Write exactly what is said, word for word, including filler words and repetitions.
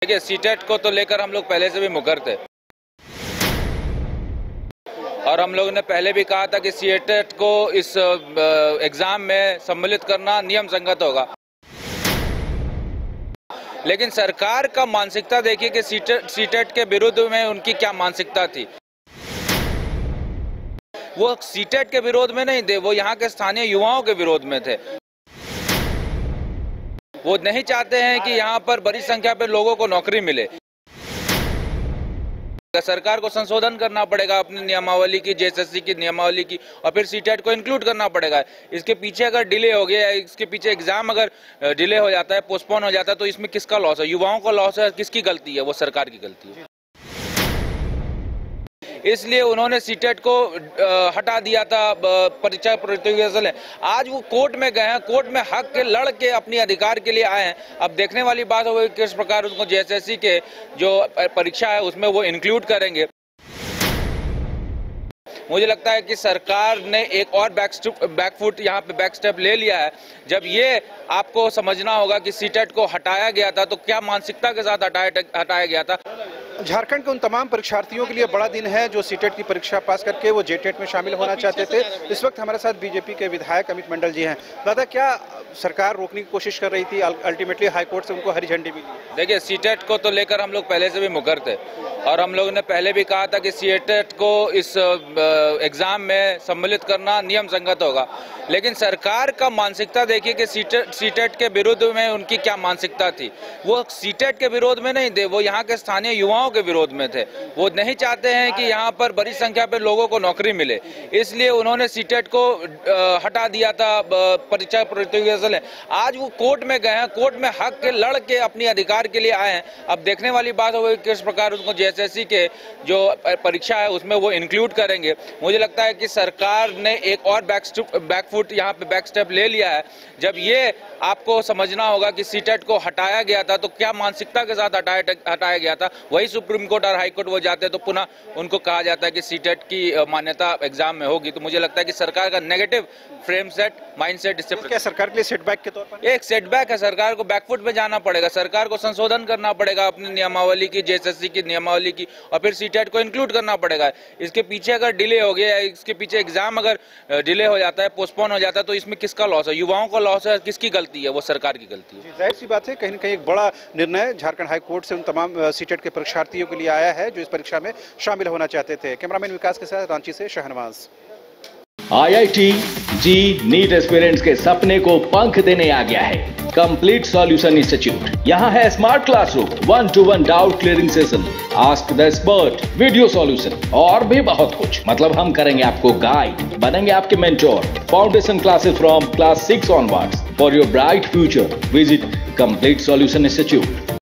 देखिए, सीटेट को तो लेकर हम लोग पहले से भी मुकर थे और हम लोगों ने पहले भी कहा था कि सीटेट को इस एग्जाम में सम्मिलित करना नियम संगत होगा। लेकिन सरकार का मानसिकता देखिए कि सीटेट सीटेट के विरुद्ध में उनकी क्या मानसिकता थी। वो सीटेट के विरोध में नहीं थे, वो यहाँ के स्थानीय युवाओं के विरोध में थे। वो नहीं चाहते हैं कि यहाँ पर बड़ी संख्या पे लोगों को नौकरी मिले। सरकार को संशोधन करना पड़ेगा अपनी नियमावली की, जेएसएससी की नियमावली की, और फिर सीटेट को इंक्लूड करना पड़ेगा। इसके पीछे अगर डिले हो गया, इसके पीछे एग्जाम अगर डिले हो जाता है, पोस्टपोन हो जाता है, तो इसमें किसका लॉस है? युवाओं का लॉस है। किसकी गलती है? वो सरकार की गलती है। इसलिए उन्होंने सीटेट को हटा दिया था परीक्षा प्रतियोगिता से। आज वो कोर्ट में गए हैं, कोर्ट में हक के लड़ के अपने अधिकार के लिए आए हैं। अब देखने वाली बात होगी किस प्रकार उनको जेएसएससी के जो परीक्षा है उसमें वो इंक्लूड करेंगे। मुझे लगता है कि सरकार ने एक और बैक बैकफुट यहाँ पे बैक स्टेप ले लिया है। जब ये आपको समझना होगा कि सीटेट को हटाया गया था तो क्या मानसिकता के साथ हटाया हटाया गया था। झारखंड के उन तमाम परीक्षार्थियों के लिए बड़ा दिन है जो सीटेट की परीक्षा पास करके वो जेटेट में शामिल होना चाहते थे। इस वक्त हमारे साथ बीजेपी के विधायक अमित मंडल जी हैं। दादा, क्या सरकार रोकने की कोशिश कर रही थी, अल्टीमेटली हाईकोर्ट से उनको हरी झंडी मिली? देखिए, सीटेट को तो लेकर हम लोग पहले से भी मुकर थे और हम लोगों ने पहले भी कहा था कि सीटेट को इस एग्जाम में सम्मिलित करना नियम संगत होगा। लेकिन सरकार का मानसिकता देखिए कि सीटेट सीटेट के विरुद्ध में उनकी क्या मानसिकता थी। वो सीटेट के विरोध में नहीं थे, वो यहाँ के स्थानीय युवाओं के विरोध में थे। वो नहीं चाहते हैं कि यहाँ पर बड़ी संख्या पे लोगों को नौकरी मिले। इसलिए उन्होंने सीटेट को हटा दिया था परीक्षा प्रतियोगिता से। आज वो कोर्ट में गए हैं, कोर्ट में हक के लड़ के अपने अधिकार के लिए आए हैं। अब देखने वाली बात होगी किस प्रकार उनको जेएसएससी के जो परीक्षा है उसमें वो इंक्लूड करेंगे। मुझे लगता है कि सरकार ने एक और बैक बैकफुट यहाँ पे बैक स्टेप ले लिया है। जब ये आपको समझना होगा कि सीटेट को हटाया गया था तो क्या मानसिकता के साथ हटाया हटाया गया था। वही सुप्रीम कोर्ट और हाई कोर्ट वो जाते तो पुनः उनको कहा जाता है कि सीटेट की मान्यता एग्जाम में होगी। तो मुझे लगता है कि सरकार का negative frame set, mind set इससे क्या सरकार के लिए सेटबैक के तौर पर एक सेटबैक है। सरकार को बैकफुट में जाना पड़ेगा, सरकार को संशोधन करना पड़ेगा अपनी नियमावली की, जेएसएससी की नियमावली की, और फिर सीटेट को इंक्लूड करना पड़ेगा। इसके पीछे अगर डिले हो गया, इसके पीछे एग्जाम अगर डिले हो जाता है, पोस्टपोन हो जाता है, तो इसमें किसका लॉस है? युवाओं का लॉस है। किसकी गलती है? वो सरकार की गलती है। जाहिर सी बात है, कहीं न कहीं एक बड़ा निर्णय झारखंड हाई कोर्ट से उन तमाम सीटेट के परीक्षार्थियों के लिए आया है जो इस परीक्षा में शामिल होना चाहते थे। कैमरामैन विकास के साथ रांची से Shahnawaz. IIT JEE NEET aspirants के सपने को पंख देने आ गया है कंप्लीट सॉल्यूशन इंस्टीट्यूट। यहाँ है smart classroom, one to one doubt clearing session, ask the expert, video solution और भी बहुत कुछ। मतलब हम करेंगे आपको गाइड, बनेंगे आपके mentor. Foundation classes from class six onwards for your bright future. Visit complete solution institute.